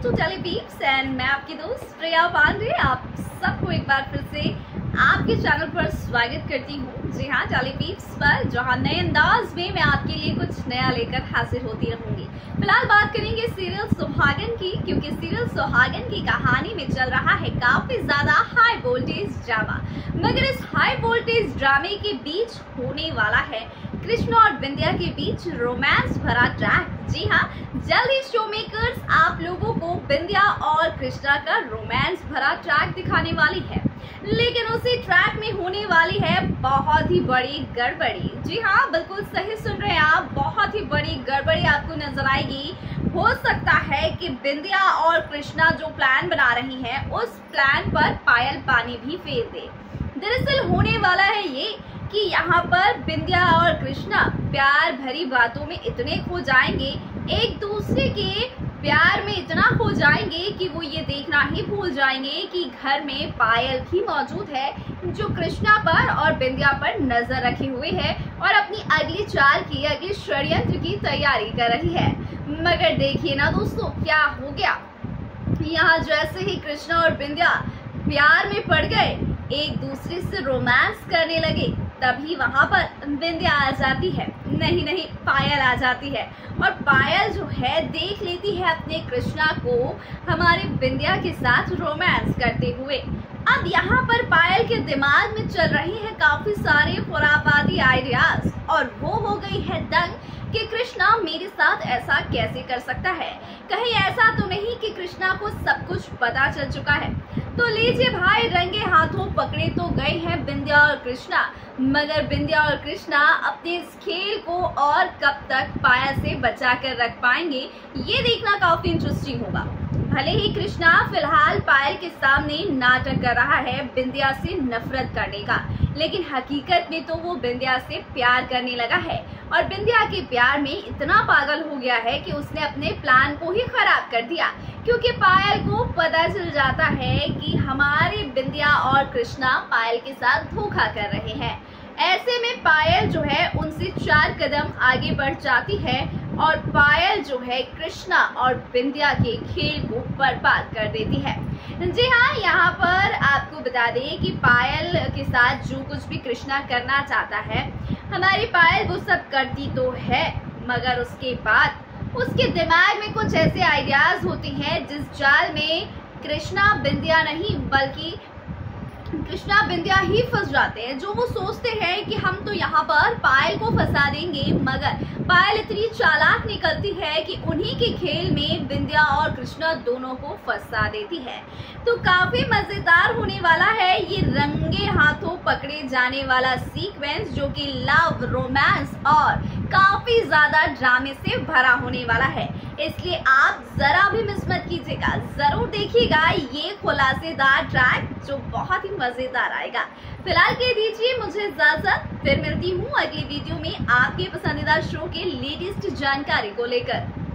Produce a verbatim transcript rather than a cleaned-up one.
To Telepeeps and मैं आपकी दोस्त प्रिया पांडे आप सबको एक बार फिर से आपके चैनल पर स्वागत करती हूँ। जी हाँ, टेलीपीप्स पर जहाँ नए अंदाज में मैं आपके लिए कुछ नया लेकर हाजिर होती रहूंगी। फिलहाल बात करेंगे सीरियल सुहागन की, क्योंकि सीरियल सुहागन की कहानी में चल रहा है काफी ज्यादा हाई वोल्टेज ड्रामा। मगर इस हाई वोल्टेज ड्रामे के बीच होने वाला है कृष्णा और बिंदिया के बीच रोमांस भरा ट्रैक। जी हाँ, जल्द ही शो मेकर्स आप लोगों को बिंदिया और कृष्णा का रोमांस भरा ट्रैक दिखाने वाली है, लेकिन उसी ट्रैक में होने वाली है बहुत ही बड़ी गड़बड़ी। जी हाँ, बिल्कुल सही सुन रहे हैं आप, बहुत ही बड़ी गड़बड़ी आपको नजर आएगी। हो सकता है कि बिंदिया और कृष्णा जो प्लान बना रही हैं, उस प्लान पर पायल पानी भी फेर दे। दरअसल होने वाला है ये कि यहाँ पर बिंदिया और कृष्णा प्यार भरी बातों में इतने खो जाएंगे, एक दूसरे के प्यार में इतना खो जाएंगे कि वो ये देखना ही भूल जाएंगे कि घर में पायल भी मौजूद है, जो कृष्णा पर और बिंदिया पर नजर रखे हुए है और अपनी अगली चाल की, अगली षड्यंत्र की तैयारी कर रही है। मगर देखिए ना दोस्तों, क्या हो गया। यहाँ जैसे ही कृष्णा और बिंदिया प्यार में पड़ गए, एक दूसरे से रोमांस करने लगे, तभी वहां पर बिंदिया आ जाती है, नहीं नहीं पायल आ जाती है। और पायल जो है देख लेती है अपने कृष्णा को हमारे बिंदिया के साथ रोमांस करते हुए। अब यहाँ पर पायल के दिमाग में चल रही है काफी सारे खुरापाती आइडियाज, और वो हो गई है दंग कि कृष्णा मेरे साथ ऐसा कैसे कर सकता है। कहीं ऐसा तो नहीं कि कृष्णा को सब कुछ पता चल चुका है। तो लीजिए भाई, रंगे हाथों पकड़े तो गए हैं बिंदिया और कृष्णा, मगर बिंदिया और कृष्णा अपने इस खेल को और कब तक पायल से बचा कर रख पाएंगे, ये देखना काफी इंटरेस्टिंग होगा। भले ही कृष्णा फिलहाल पायल के सामने नाटक कर रहा है बिंदिया से नफरत करने का, लेकिन हकीकत में तो वो बिंदिया से प्यार करने लगा है और बिंदिया के प्यार में इतना पागल हो गया है कि उसने अपने प्लान को ही खराब कर दिया, क्योंकि पायल को पता चल जाता है कि हमारे बिंदिया और कृष्णा पायल के साथ धोखा कर रहे हैं। ऐसे में पायल जो है उनसे चार कदम आगे बढ़ जाती है और पायल जो है कृष्णा और बिंदिया के खेल को बर्बाद कर देती है। जी हाँ, यहाँ पर आपको बता दें कि पायल के साथ जो कुछ भी कृष्णा करना चाहता है, हमारी पायल वो सब करती तो है, मगर उसके बाद उसके दिमाग में कुछ ऐसे आइडियाज होते हैं जिस जाल में कृष्णा बिंदिया नहीं बल्कि कृष्णा बिंदिया ही फंस जाते हैं। जो वो सोचते हैं कि हम तो यहाँ पर पायल को फंसा देंगे, मगर पायल इतनी चालाक निकलती है कि उन्हीं के खेल में बिंदिया और कृष्णा दोनों को फंसा देती है। तो काफी मजेदार होने वाला है ये रंगे हाथों पकड़े जाने वाला सीक्वेंस, जो कि लव, रोमांस और काफी ज्यादा ड्रामे से भरा होने वाला है। इसलिए आप जरा भी मिस मत कीजिएगा, जरूर देखिएगा ये खुलासेदार ट्रैक जो बहुत ही मजेदार आएगा। फिलहाल कह दीजिए मुझे इजाजत, फिर मिलती हूँ अगली वीडियो में आपके पसंदीदा शो के लेटेस्ट जानकारी को लेकर।